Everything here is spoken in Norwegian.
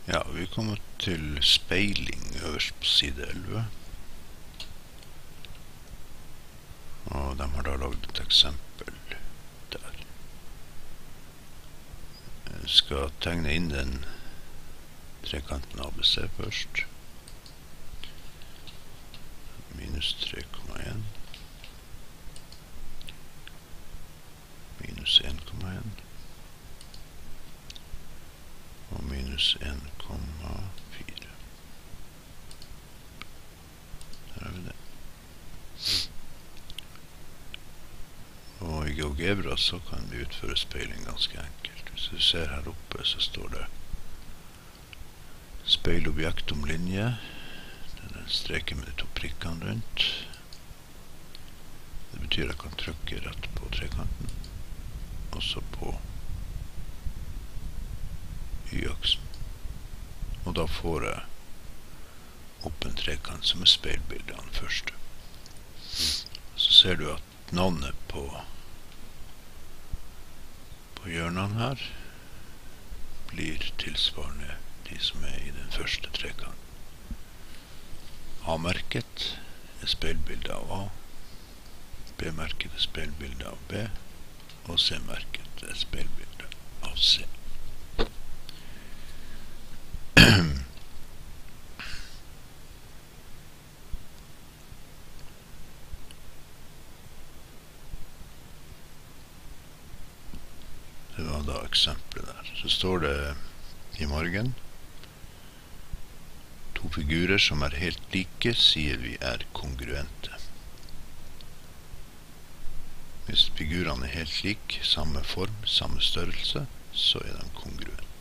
Ja, vi kommer til speiling øverst på side 11. Og de har da laget et eksempel der. Jeg skal tegne inn den trekanten ABC først. Minus 3,1. Minus 1,1. Og minus 1,4. Der har vi det. Og i GeoGebra så kan vi utføre speiling ganske enkelt. Hvis du ser her oppe så står det speilobjekt om linje. Det er den streken med de to prikkene rundt. Det betyr at jeg kan trykke rett på trekanten. Også på y-aksen. Og da får jeg opp en trekant som er speilbildet av den første. Så ser du at navnet på hjørnene her blir tilsvarende de som er i den første trekanten. A-merket er speilbildet av A, B-merket er speilbildet av B, og C-merket er speilbildet av C. Det var da eksempelet der. Så står det i margen: to figurer som er helt like, sier vi er kongruente. Hvis figurene er helt like, samme form, samme størrelse, så er de kongruente.